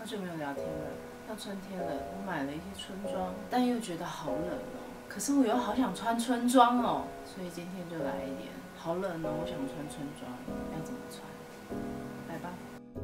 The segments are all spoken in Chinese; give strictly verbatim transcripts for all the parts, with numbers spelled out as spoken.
好久没有聊天了，要春天了，我买了一些春装，但又觉得好冷哦。可是我又好想穿春装哦，所以今天就来一点。好冷哦，我想穿春装，要怎么穿？来吧。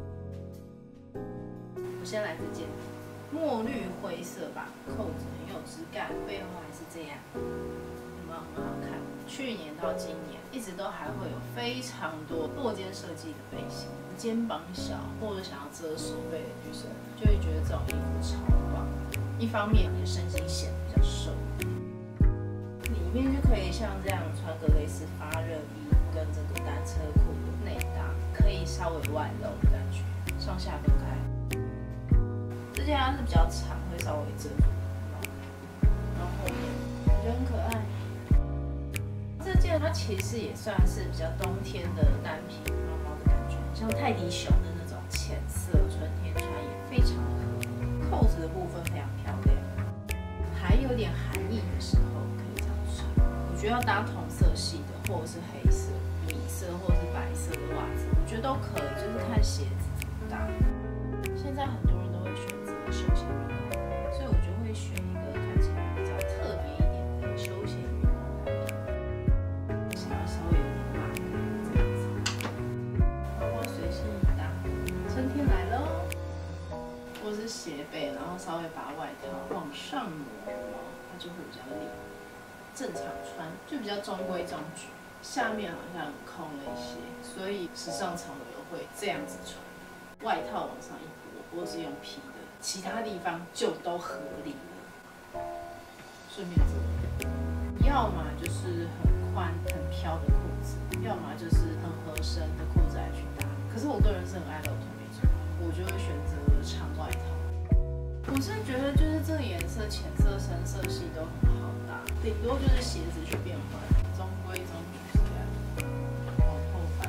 我先来这件墨绿灰色吧，扣子很有质感，背后还是这样，有没有很好看？去年到今年，一直都还会有非常多落肩设计的背心，肩膀小或者想要遮手背的女生，就会觉得这种衣服超棒。一方面你的身形显得比较瘦，里面就可以像这样穿个类似发热衣跟这个单车裤的内搭，可以稍微外露的感觉，上下分开。这件它是比较长，会稍微遮住，然后后面感觉很可爱。这件它其实也算是比较冬天的单品，毛毛的感觉，像泰迪熊的那种浅色，春天穿也非常合理。扣子的部分非常漂亮，还有点寒意的时候可以这样穿。我觉得要搭同色系的，或者是黑色、米色或者是白色的袜子，我觉得都可以，就是看鞋子怎么搭。现在很多人都会选择休闲运动，所以我就会选一个看起来比较特别一点的休闲运动单品，想要稍微有点辣感这样子，包括随身一搭。春天来喽，或是斜背，然后稍微把外套往上挪，它就会比较立。正常穿就比较中规中矩，下面好像空了一些，所以时尚潮流会这样子穿。外套往上一拨，我是用皮的，其他地方就都合理了。顺便这个，要么就是很宽很飘的裤子，要么就是很合身的裤子来去搭。可是我个人是很爱露腿那种，我就会选择长外套。我是觉得就是这个颜色，浅色、深色系都很好搭，顶多就是鞋子去变换，中规中矩是这样。往后翻。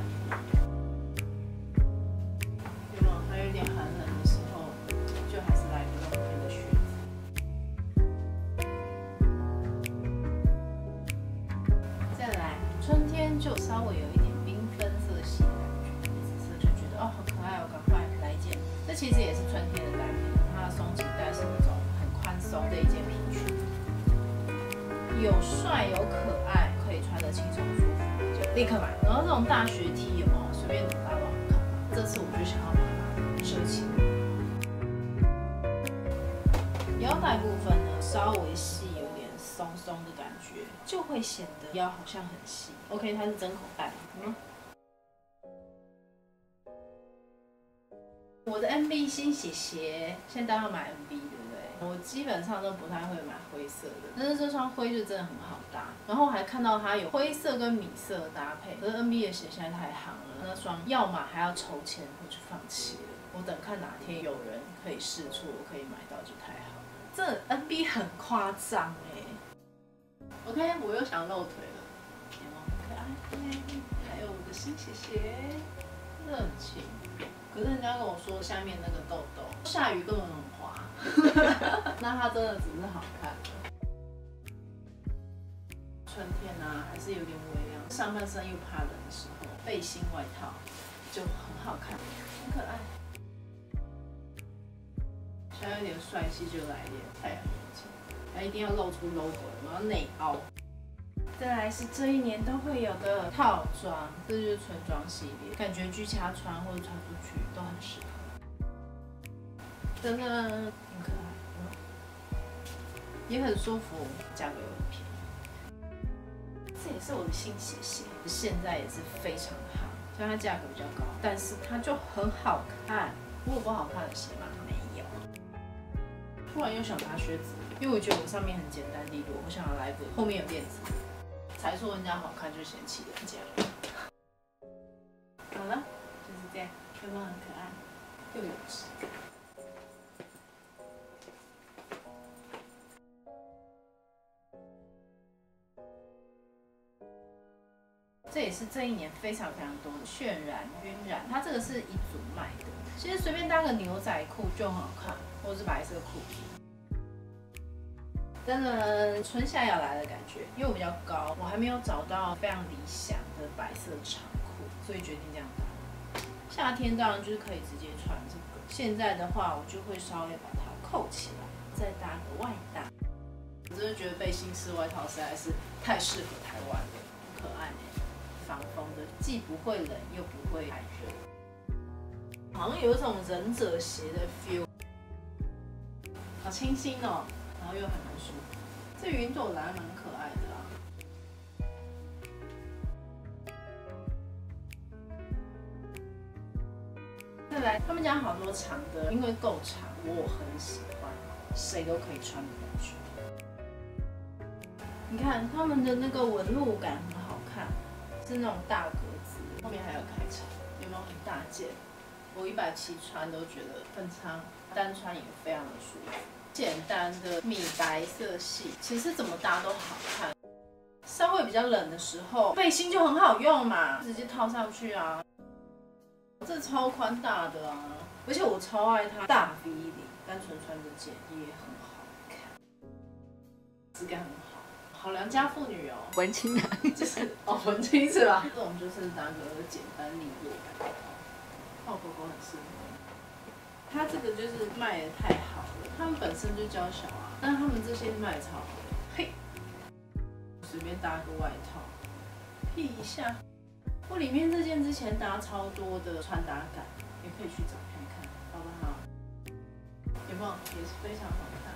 还有点寒冷的时候，就还是来个冬天的靴子。再来，春天就稍微有一点缤纷色系的感觉，紫色就觉得哦好可爱哦，赶快来一件。这其实也是春天的单品，它的松紧带是那种很宽松的一件皮裙，有帅有可爱，可以穿得轻松舒服，就立刻买。然后这种大学 T 有没有随便怎么搭都好看嘛？这次我就想要把它遮起来。腰带部分呢，稍微细，有点松松的感觉，就会显得腰好像很细。OK， 它是真口袋。嗯。我的 M B 新鞋鞋，现在要买 M B 对不对？我基本上都不太会买灰色的，但是这双灰就真的很好搭。然后我还看到它有灰色跟米色的搭配，可是 N B 的鞋现在太夯了，那双要么还要筹钱，我就放弃了。我等看哪天有人可以试出，我可以买到就太好了。这 N B 很夸张哎。OK， 我又想露腿了，有没有很可爱？还有我的新鞋鞋，真的很轻。可是人家跟我说下面那个痘痘，下雨根本很滑，那它真的只是好看。春天啊，还是有点微凉，上半身又怕冷的时候，背心外套就很好看，很可爱。想要有点帅气，就来一点太阳眼镜，还一定要露出 logo， 然后内凹。再来是这一年都会有的套装，这就是春装系列，感觉居家穿或者穿出去都很适合。真的很可爱，嗯、也很舒服，价格又很便宜。这也是我的新鞋鞋，现在也是非常的好，虽然它价格比较高，但是它就很好看。我有不好看的鞋吗？没有。突然又想拿靴子，因为我觉得我上面很简单利落，我想要来个后面有链子。才说人家好看就嫌弃人家。好了，就是这样，有没有很可爱，又有质感？这也是这一年非常非常多的渲染、晕染，它这个是一组卖的，其实随便搭个牛仔裤就很好看，或者是白色裤子。真的春夏要来的感觉，因为我比较高，我还没有找到非常理想的白色长裤，所以决定这样搭。夏天当然就是可以直接穿这个现在的话，我就会稍微把它扣起来，再搭个外搭。我真的觉得背心式外套实在是太适合台湾了，很可爱呢，防风的，既不会冷又不会太热，好像有一种忍者鞋的 feel， 好清新哦，然后又还蛮舒服。这云朵蓝蛮可爱的啊。再来，他们家好多长的，因为够长，我很喜欢，谁都可以穿的感觉。你看他们的那个纹路感很好看，是那种大格子，后面还有开叉，有没有很大件？我一百七穿都觉得很长，单穿也非常的舒服。简单的米白色系，其实怎么搭都好看。稍微比较冷的时候，背心就很好用嘛，直接套上去啊。这超宽大的啊，而且我超爱它大 V 领，单纯穿这件也很好看，质感很好，好良家妇女哦， 文青啊， 就是哦文青是吧？这种就是拿个简单利落感，泡狗狗很适合。它这个就是卖的太好了，他们本身就娇小啊，但是他们这些卖的超好的，嘿，随便搭个外套，披一下。我里面这件之前搭超多的穿搭感，也可以去找看看，好不好？有没有？也是非常好看。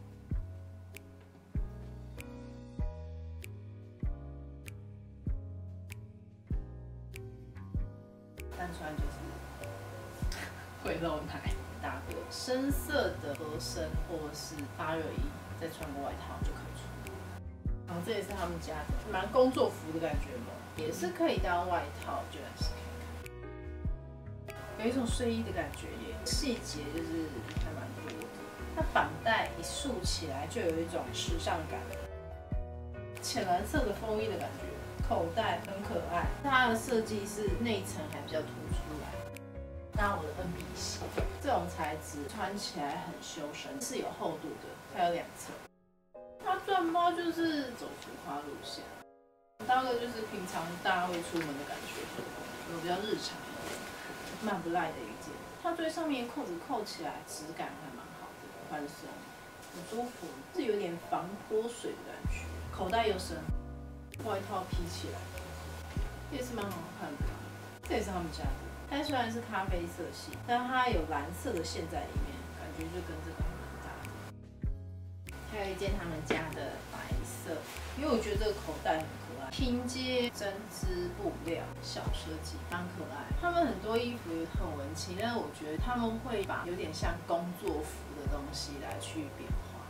单穿就是会露奶，搭个深色的合身或者是发热衣，再穿个外套就可以出门。然后这也是他们家的，蛮工作服的感觉嘛。也是可以当外套，就来试看看，有一种睡衣的感觉耶，细节就是还蛮多的。它绑带一束起来就有一种时尚感，浅蓝色的风衣的感觉，口袋很可爱。它的设计是内层还比较凸出来，搭我的 N B 系，这种材质穿起来很修身，是有厚度的，它有两侧。它转包就是走浮夸路线。搭个就是平常大家会出门的感觉，有比较日常的、慢不赖的一件。它最上面扣子扣起来质感还蛮好的，宽松，很舒服，是有点防泼水的感觉。口袋又深，外套披起来也是蛮好看的。这也是他们家的，它虽然是咖啡色系，但它有蓝色的线在里面，感觉就跟这个还蛮搭的。还有一件他们家的白色，因为我觉得这个口袋很可爱，拼接针织布料，小设计，蛮可爱。他们很多衣服也很文青，但是我觉得他们会把有点像工作服的东西来去变化，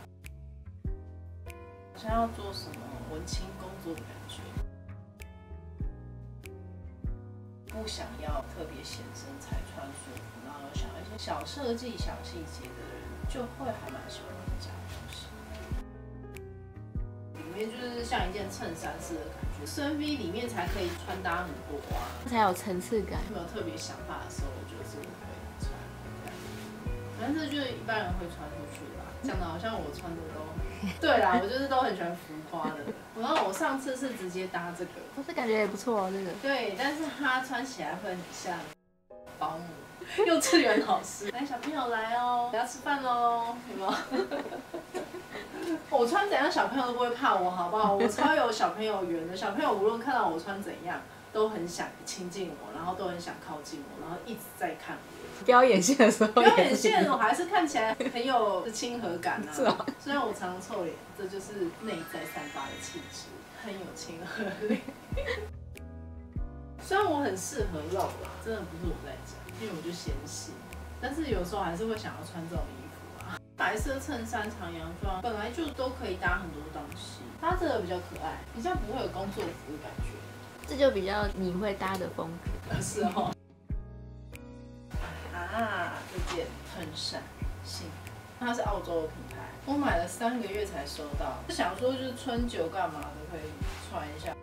想要做什么文青工作的感觉，不想要特别显身材穿舒服，然后想要一些小设计、小细节的人，就会还蛮喜欢他们家的东西。里面就是像一件衬衫式的感觉，深 V 里面才可以穿搭很多啊， 才有层次感。 没有特别想法的时候，我就是会穿。反正这就是一般人会穿出去的啦，讲的好像我穿的都，对啦，我就是都很喜欢浮夸的。然后我上次是直接搭这个， 我是感觉也不错哦，这个。 对，但是它穿起来会很像保姆。幼稚园老师，来小朋友来哦，要吃饭喽，有没有？我穿怎样，小朋友都不会怕我，好不好？我超有小朋友缘的，小朋友无论看到我穿怎样，都很想亲近我，然后都很想靠近我，然后一直在看我。 表演线的时候， 表演线我还是看起来很有亲和感啊。 是啊， 虽然我常常臭脸，这就是内在散发的气质，很有亲和力。虽然我很适合露啦，真的不是我在讲。因为我就纤细，但是有时候还是会想要穿这种衣服啊。白色衬衫、长洋装本来就都可以搭很多东西，它这个比较可爱，比较不会有工作服的感觉。 这就比较你会搭的风格。 是哦。啊，这件衬衫，性感，它是澳洲的品牌，我买了三个月才收到，就想说就是春酒干嘛的可以穿一下。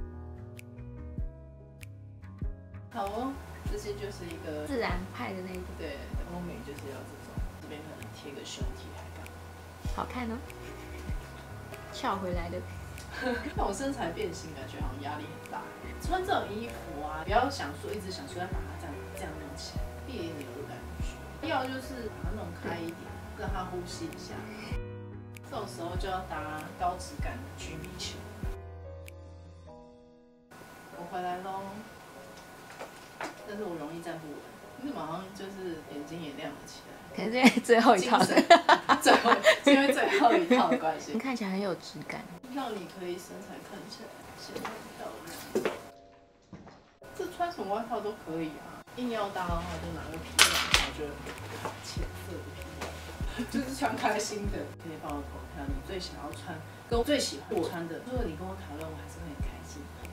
好哦。这些就是一个自然派的那种， 对，欧美就是要这种，这边可能贴个胸贴还干嘛， 好看哦，翘回来的。 那我身材变形，感觉好像压力很大。穿这种衣服啊，不要想说一直想说要把它这样这样弄起来，别扭的感觉。 要就是把它弄开一点，让它呼吸一下。这种时候就要搭高质感的橘米球。我回来喽，但是我容易站不稳，你马上就是眼睛也亮了起来。 可能是因为最后一套的， 最后是因为最后一套的关系。 你看起来很有质感， 让你可以身材看起来显得很漂亮。这穿什么外套都可以啊，硬要搭的话就拿个皮外套，就卡浅色的皮外套，就是穿开心的。可以帮我投票，你最想要穿，跟我最喜欢穿的。如果你跟我讨论，我还是会很开心。